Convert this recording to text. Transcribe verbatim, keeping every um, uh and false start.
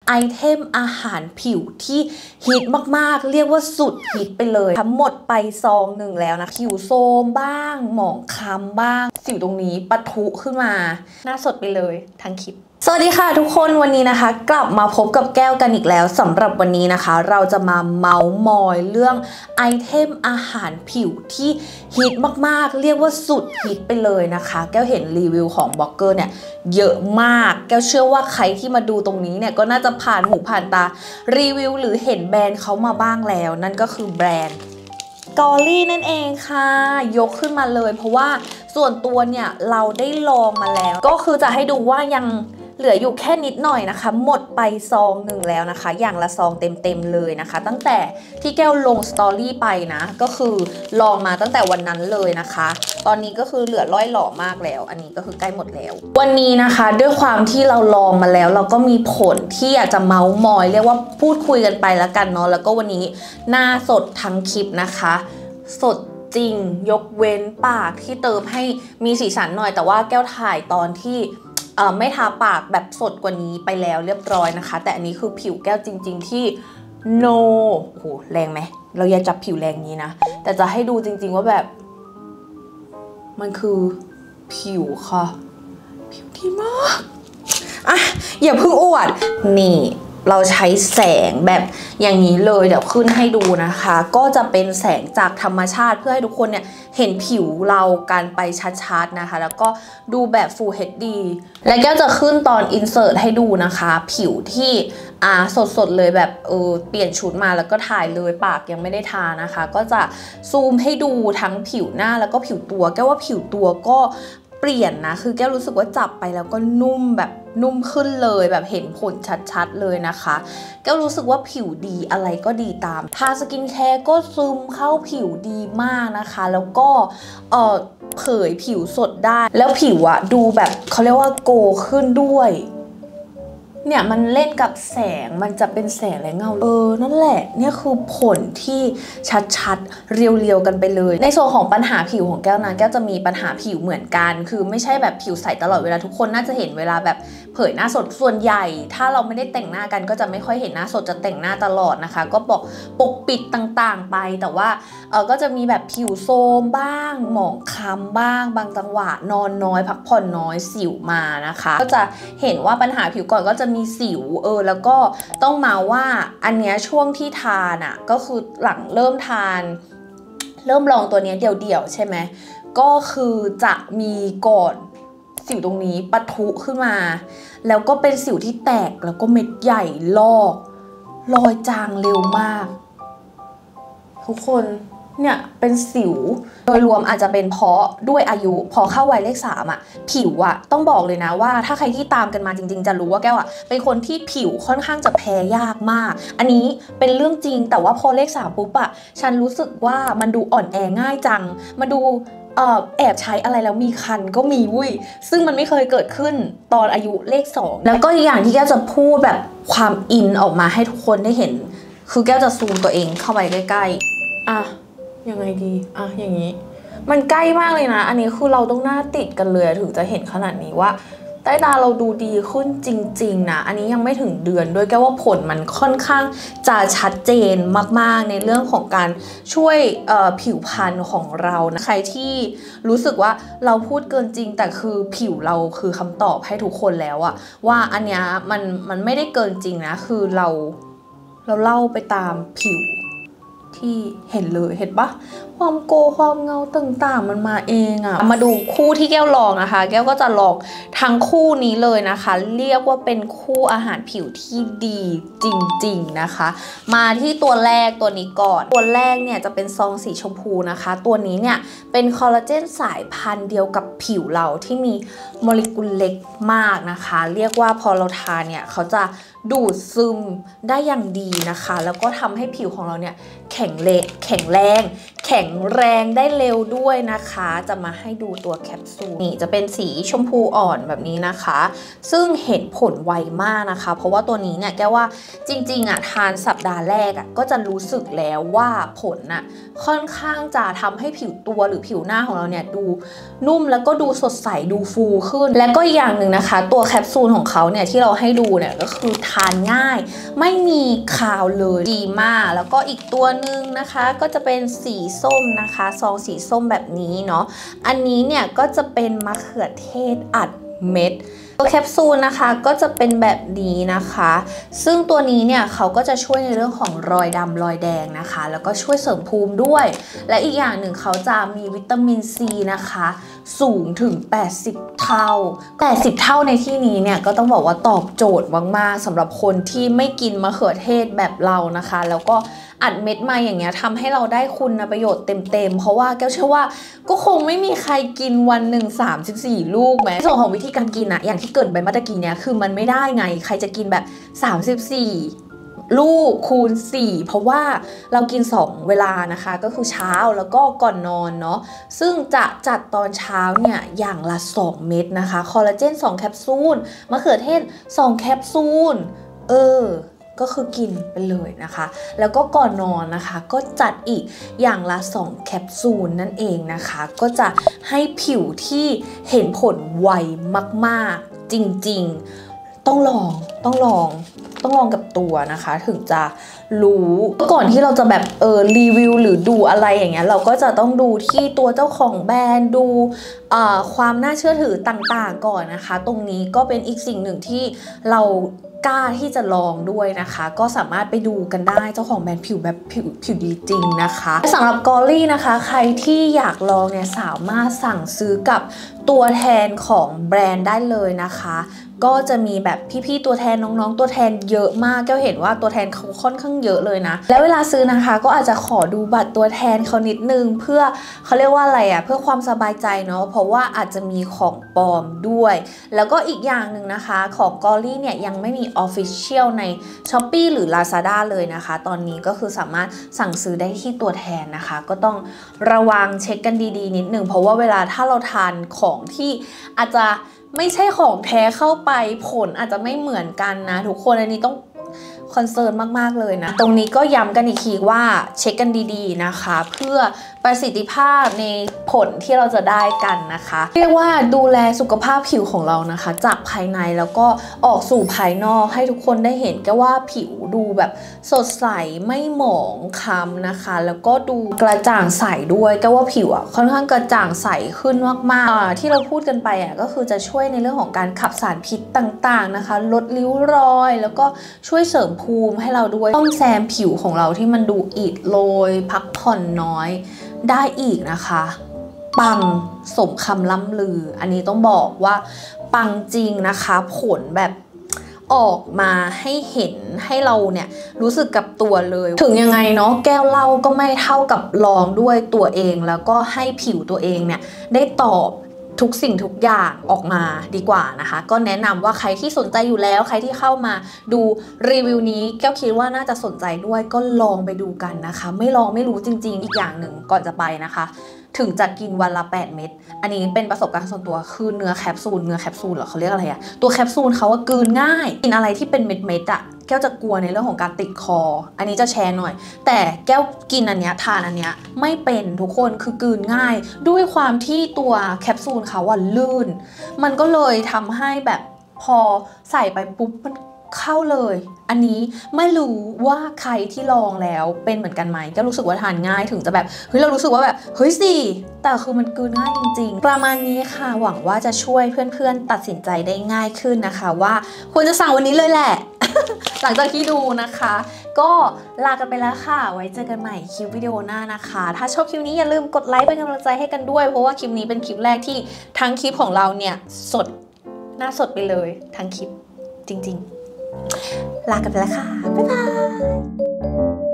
ไอเทมอาหารผิวที่ฮิตมากๆเรียกว่าสุดฮิตไปเลยทั้งหมดไปซองหนึ่งแล้วนะผิวโทรมบ้างหมองคล้ำบ้างสิวตรงนี้ปะทุขึ้นมาหน้าสดไปเลยทั้งคลิปสวัสดีค่ะทุกคนวันนี้นะคะกลับมาพบกับแก้วกันอีกแล้วสำหรับวันนี้นะคะเราจะมาเมาส์มอยเรื่องไอเทมอาหารผิวที่ฮิตมากๆเรียกว่าสุดฮิตไปเลยนะคะแก้วเห็นรีวิวของบล็อกเกอร์เนี่ยเยอะมากแก้วเชื่อว่าใครที่มาดูตรงนี้เนี่ยก็น่าจะผ่านหูผ่านตารีวิวหรือเห็นแบรนด์เขามาบ้างแล้วนั่นก็คือแบรนด์กอรี่นั่นเองค่ะยกขึ้นมาเลยเพราะว่าส่วนตัวเนี่ยเราได้ลองมาแล้วก็คือจะให้ดูว่ายังเหลืออยู่แค่นิดหน่อยนะคะหมดไปซองหนึ่งแล้วนะคะอย่างละซองเต็มๆเลยนะคะตั้งแต่ที่แก้วลงสตอรี่ไปนะก็คือลองมาตั้งแต่วันนั้นเลยนะคะตอนนี้ก็คือเหลือร้อยหล่อมากแล้วอันนี้ก็คือใกล้หมดแล้ววันนี้นะคะด้วยความที่เราลองมาแล้วเราก็มีผลที่อยากจะเมาส์มอยเรียกว่าพูดคุยกันไปแล้วกันเนาะแล้วก็วันนี้หน้าสดทั้งคลิปนะคะสดจริงยกเว้นปากที่เติมให้มีสีสันหน่อยแต่ว่าแก้วถ่ายตอนที่ไม่ทาปากแบบสดกว่านี้ไปแล้วเรียบร้อยนะคะแต่อันนี้คือผิวแก้วจริงๆที่ no โอ้โหแรงไหมเราอย่าจับผิวแรงนี้นะแต่จะให้ดูจริงๆว่าแบบมันคือผิวค่ะผิวดีมากอ่ะอย่าเพิ่งอวดนี่เราใช้แสงแบบอย่างนี้เลยเดี๋ยวขึ้นให้ดูนะคะก็จะเป็นแสงจากธรรมชาติเพื่อให้ทุกคนเนี่ยเห็นผิวเรากันไปชัดๆนะคะแล้วก็ดูแบบ Full เอช ดี และแก้วจะขึ้นตอนอินเสิร์ตให้ดูนะคะผิวที่อ่าสดๆเลยแบบเออเปลี่ยนชุดมาแล้วก็ถ่ายเลยปากยังไม่ได้ทานะคะก็จะซูมให้ดูทั้งผิวหน้าแล้วก็ผิวตัวแก้วว่าผิวตัวก็เปลี่ยนนะคือแก้วรู้สึกว่าจับไปแล้วก็นุ่มแบบนุ่มขึ้นเลยแบบเห็นผลชัดๆเลยนะคะแก้วรู้สึกว่าผิวดีอะไรก็ดีตามทาสกินแคร์ก็ซึมเข้าผิวดีมากนะคะแล้วก็เอ่อเผยผิวสดได้แล้วผิวอะดูแบบเขาเรียกว่าโกขึ้นด้วยเนี่ยมันเล่นกับแสงมันจะเป็นแสงและเงาเออนั่นแหละเนี่ยคือผลที่ชัดๆเรียวๆกันไปเลยในส่วนของปัญหาผิวของแก้วนะแก้วจะมีปัญหาผิวเหมือนกันคือไม่ใช่แบบผิวใสตลอดเวลาทุกคนน่าจะเห็นเวลาแบบเผยหน้าสดส่วนใหญ่ถ้าเราไม่ได้แต่งหน้ากันก็จะไม่ค่อยเห็นหน้าสดจะแต่งหน้าตลอดนะคะก็บอกปกปิดต่างๆไปแต่ว่าเออก็จะมีแบบผิวโทรมบ้างหมองคล้ำบ้างบางจังหวะนอนน้อยพักผ่อนน้อยสิวมานะคะก็จะเห็นว่าปัญหาผิวก่อนก็จะมีสิวเออแล้วก็ต้องมาว่าอันเนี้ยช่วงที่ทานอ่ะก็คือหลังเริ่มทานเริ่มลองตัวเนี้ยเดี่ยวๆใช่ไหมก็คือจะมีก่อนสิวตรงนี้ปะทุขึ้นมาแล้วก็เป็นสิวที่แตกแล้วก็เม็ดใหญ่ลอกรอยจางเร็วมากทุกคนเนี่ยเป็นสิวโดยรวมอาจจะเป็นเพราะด้วยอายุพอเข้าวัยเลขสามอ่ะผิวอ่ะต้องบอกเลยนะว่าถ้าใครที่ตามกันมาจริงๆจะรู้ว่าแก้วอ่ะเป็นคนที่ผิวค่อนข้างจะแพ้ยากมากอันนี้เป็นเรื่องจริงแต่ว่าพอเลขสามปุ๊บอ่ะฉันรู้สึกว่ามันดูอ่อนแอง่ายจังมาดูแอบใช้อะไรแล้วมีคันก็มีวุ้ยซึ่งมันไม่เคยเกิดขึ้นตอนอายุเลขสองแล้วก็อีกอย่างที่แก้วจะพูดแบบความอินออกมาให้ทุกคนได้เห็นคือแก้วจะซูมตัวเองเข้าไปใกล้ๆอ่ะยังไงดีอ่ะอย่างนี้มันใกล้มากเลยนะอันนี้คือเราต้องหน้าติดกันเลยถึงจะเห็นขนาดนี้ว่าใต้ตาเราดูดีขึ้นจริงๆนะอันนี้ยังไม่ถึงเดือนด้วยแก้วว่าผลมันค่อนข้างจะชัดเจนมากๆในเรื่องของการช่วยผิวพรรณของเรานะใครที่รู้สึกว่าเราพูดเกินจริงแต่คือผิวเราคือคำตอบให้ทุกคนแล้วอะว่าอันเนี้ยมันมันไม่ได้เกินจริงนะคือเราเราเล่าไปตามผิวที่เห็นเลยเห็นปะความโกความเงาต่างๆมันมาเองอะมาดูคู่ที่แก้วลองนะคะแก้วก็จะลองทั้งคู่นี้เลยนะคะเรียกว่าเป็นคู่อาหารผิวที่ดีจริงๆนะคะมาที่ตัวแรกตัวนี้ก่อนตัวแรกเนี่ยจะเป็นซองสีชมพูนะคะตัวนี้เนี่ยเป็นคอลลาเจนสายพันธุ์เดียวกับผิวเราที่มีโมเลกุลเล็กมากนะคะเรียกว่าพอเราทานเนี่ยเขาจะดูดซึมได้อย่างดีนะคะแล้วก็ทำให้ผิวของเราเนี่ยแข็งเละแข็งแรงแข็งแรงได้เร็วด้วยนะคะจะมาให้ดูตัวแคปซูลนี่จะเป็นสีชมพูอ่อนแบบนี้นะคะซึ่งเห็นผลไวมากนะคะเพราะว่าตัวนี้เนี่ยแกว่าจริงๆอ่ะทานสัปดาห์แรกอ่ะก็จะรู้สึกแล้วว่าผลอ่ะค่อนข้างจะทำให้ผิวตัวหรือผิวหน้าของเราเนี่ยดูนุ่มแล้วก็ดูสดใสดูฟูขึ้นและก็อย่างหนึ่งนะคะตัวแคปซูลของเขาเนี่ยที่เราให้ดูเนี่ยก็คือทานง่ายไม่มีคาวเลยดีมากแล้วก็อีกตัวหนึ่งนะคะก็จะเป็นสีส้มนะคะซองสีส้มแบบนี้เนาะอันนี้เนี่ยก็จะเป็นมะเขือเทศอัดเม็ดตัวแคปซูลนะคะก็จะเป็นแบบนี้นะคะซึ่งตัวนี้เนี่ยเขาก็จะช่วยในเรื่องของรอยดำรอยแดงนะคะแล้วก็ช่วยเสริมภูมิด้วยและอีกอย่างหนึ่งเขาจะมีวิตามินซีนะคะสูงถึงแปดสิบเท่าแปดสิบเท่าในที่นี้เนี่ยก็ต้องบอกว่าตอบโจทย์มากๆสำหรับคนที่ไม่กินมะเขือเทศแบบเรานะคะแล้วก็อัดเม็ดมาอย่างเงี้ยทำให้เราได้คุณประโยชน์เต็มๆเพราะว่าแก้วเชื่อว่าก็คงไม่มีใครกินวันหนึ่งสามสิบสี่ลูกไหมส่วนของวิธีการกินอะอย่างที่เกิดไปเมื่อกี้เนี่ยคือมันไม่ได้ไงใครจะกินแบบสามสิบสี่ลูกคูณสี่เพราะว่าเรากินสองเวลานะคะก็คือเช้าแล้วก็ก่อนนอนเนาะซึ่งจะจัดตอนเช้าเนี่ยอย่างละสองเม็ดนะคะคอลลาเจนสองแคปซูลมะเขือเทศสองแคปซูลเออก็คือกินไปเลยนะคะแล้วก็ก่อนนอนนะคะก็จัดอีกอย่างละสองแคปซูลนั่นเองนะคะก็จะให้ผิวที่เห็นผลไวมากๆจริงๆต้องลองต้องลองต้องลองกับตัวนะคะถึงจะรู้ก่อนที่เราจะแบบเออรีวิวหรือดูอะไรอย่างเงี้ยเราก็จะต้องดูที่ตัวเจ้าของแบรนด์ดูความน่าเชื่อถือต่างๆก่อนนะคะตรงนี้ก็เป็นอีกสิ่งหนึ่งที่เรากล้าที่จะลองด้วยนะคะก็สามารถไปดูกันได้เจ้าของแบรนด์ผิวแบบผิวผิวดีจริงนะคะสำหรับกอรี่นะคะใครที่อยากลองเนี่ยสามารถสั่งซื้อกับตัวแทนของแบรนด์ได้เลยนะคะก็จะมีแบบพี่ๆตัวแทนน้องๆตัวแทนเยอะมากแก้วเห็นว่าตัวแทนเขาค่อนข้างเยอะเลยนะแล้วเวลาซื้อนะคะก็อาจจะขอดูบัตรตัวแทนเขานิดนึงเพื่อเขาเรียกว่าอะไรอ่ะเพื่อความสบายใจเนาะเพราะว่าอาจจะมีของปลอมด้วยแล้วก็อีกอย่างหนึ่งนะคะของกอรี่เนี่ยยังไม่มี Official ใน Shopee หรือ Lazada เลยนะคะตอนนี้ก็คือสามารถสั่งซื้อได้ที่ตัวแทนนะคะก็ต้องระวังเช็คกันดีๆนิดนึงเพราะว่าเวลาถ้าเราทานของที่อาจจะไม่ใช่ของแท้เข้าไปผลอาจจะไม่เหมือนกันนะทุกคนอันนี้ต้องคอนเซิร์นมากๆเลยนะตรงนี้ก็ย้ำกันอีกทีว่าเช็คกันดีๆนะคะเพื่อประสิทธิภาพในผลที่เราจะได้กันนะคะเรียกว่าดูแลสุขภาพผิวของเรานะคะจากภายในแล้วก็ออกสู่ภายนอกให้ทุกคนได้เห็นก็ว่าผิวดูแบบสดใสไม่หมองคล้ำนะคะแล้วก็ดูกระจ่างใสด้วยก็ว่าผิวอ่ะค่อนข้างกระจ่างใสขึ้นมากๆที่เราพูดกันไปอ่ะก็คือจะช่วยในเรื่องของการขับสารพิษต่างๆนะคะลดริ้วรอยแล้วก็ช่วยเสริมภูมิให้เราด้วยซ่อมแซมผิวของเราที่มันดูอิดโรยพักผ่อนน้อยได้อีกนะคะปังสมคำล่ำลืออันนี้ต้องบอกว่าปังจริงนะคะผลแบบออกมาให้เห็นให้เราเนี่ยรู้สึกกับตัวเลยถึงยังไงเนาะแก้วเหล้าก็ไม่เท่ากับลองด้วยตัวเองแล้วก็ให้ผิวตัวเองเนี่ยได้ตอบทุกสิ่งทุกอย่างออกมาดีกว่านะคะก็แนะนำว่าใครที่สนใจอยู่แล้วใครที่เข้ามาดูรีวิวนี้แก้วคิดว่าน่าจะสนใจด้วยก็ลองไปดูกันนะคะไม่ลองไม่รู้จริงๆอีกอย่างหนึ่งก่อนจะไปนะคะถึงจะกินวันละแปดเม็ดอันนี้เป็นประสบการณ์ส่วนตัวคือเนื้อแคปซูลเนื้อแคปซูลเหรอเขาเรียกอะไรอะตัวแคปซูลเขาว่ากลืนง่ายกินอะไรที่เป็นเม็ดๆอะแก้วจะกลัวในเรื่องของการติดคออันนี้จะแชร์หน่อยแต่แก้วกินอันเนี้ยทานอันเนี้ยไม่เป็นทุกคนคือกลืนง่ายด้วยความที่ตัวแคปซูลเขาว่าลื่นมันก็เลยทำให้แบบพอใส่ไปปุ๊บมันเข้าเลยอันนี้ไม่รู้ว่าใครที่ลองแล้วเป็นเหมือนกันไหมก็รู้สึกว่าทานง่ายถึงจะแบบเฮ้ยเรารู้สึกว่าแบบเฮ้ยสิแต่คือมันกลืนง่ายจริงๆประมาณนี้ค่ะหวังว่าจะช่วยเพื่อนๆตัดสินใจได้ง่ายขึ้นนะคะว่าควรจะสั่งวันนี้เลยแหละ หลังจากที่ดูนะคะก็ลากันไปแล้วค่ะไว้เจอกันใหม่คลิปวิดีโอหน้านะคะถ้าชอบคลิปนี้อย่าลืมกดไลค์เป็นกำลังใจให้กันด้วยเพราะว่าคลิปนี้เป็นคลิปแรกที่ทั้งคลิปของเราเนี่ยสดหน้าสดไปเลยทั้งคลิปจริงๆลากันไปแล้วค่ะ บ๊ายบาย